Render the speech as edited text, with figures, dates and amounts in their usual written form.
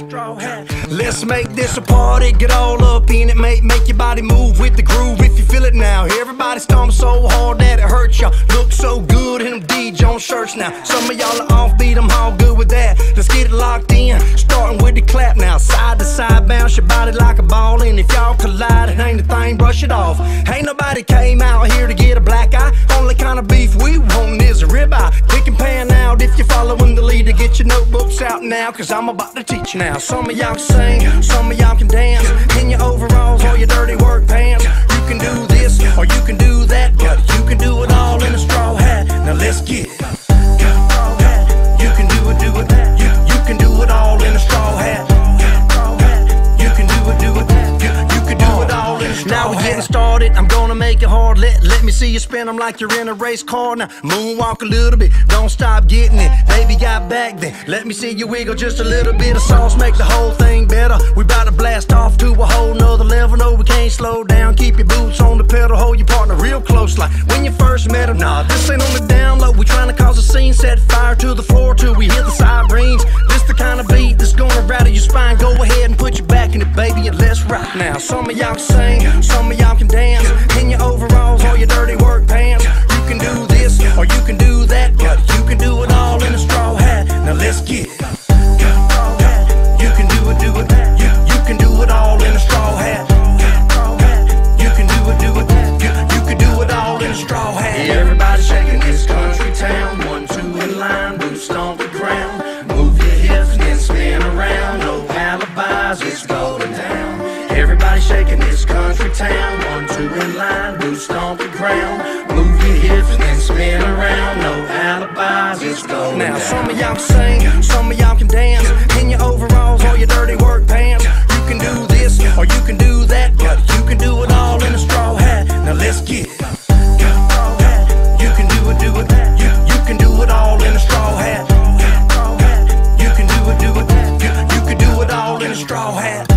straw hat. Let's make this a party, get all up in it, make your body move with the groove if you feel it now. Everybody stomp so hard that it hurts y'all. Look so good in them D. Jones shirts now. Some of y'all are offbeat, I'm all good with that. Let's get it locked in, starting with the clap now. Side to side, bounce your body like a ball. And if y'all collide, it ain't a thing, brush it off. Ain't nobody came out here to get a black eye. Only kind of beef we want is a ribeye. Pick and pan out if you're following the leader. Get your notebooks out now, cause I'm about to teach now. Some of y'all can sing, some of y'all can dance. In your overalls or your dirty work pants. You can do this or you can do that, but you can do it all in a straw hat. Now let's get it. You can do it, you can do it all in a straw hat. You can do it, you can do it all in a straw hat. Now we're getting started, I'm gonna make it hard. Let me see you spin them like you're in a race car. Now moonwalk a little bit, don't stop getting it. Baby got back then, let me see you wiggle just a little bit of sauce, make the whole thing better. We bout to blast off to a whole nother level. No, we can't slow down, keep your boots on the pedal. Hold your partner real close like when you first met him. Nah, this ain't on the down low, we trying to cause a scene. Set fire to the floor till we hit the sirens. This the kind of beat that's gonna rattle your spine. Go ahead and put your back in it, baby, and let's rock. Now some of y'all can sing, some of y'all can dance. In your overalls or your dirty work pants. You can do this or you can do that, but you can do it all in a straw hat. Now let's get it. You can do it, you can do it all in a straw hat. You can do it, you can do it all in a straw hat. Everybody shaking this country town. 1, 2 in line, boots stomp the ground. Move your hips and then spin around. No alibis, it's going down. Everybody shaking this country town. 1, 2 in line, boots stomp the ground. Move your hips and then spin around. No alibis, it's going down. Now some of y'all can sing, some of y'all can dance. In your overalls or your dirty work pants. You can do this or you can do that, but you can do it all in a straw hat. Now let's get it. You can do it, you can do it all in a straw hat. You can do it, you can do it all in a straw hat.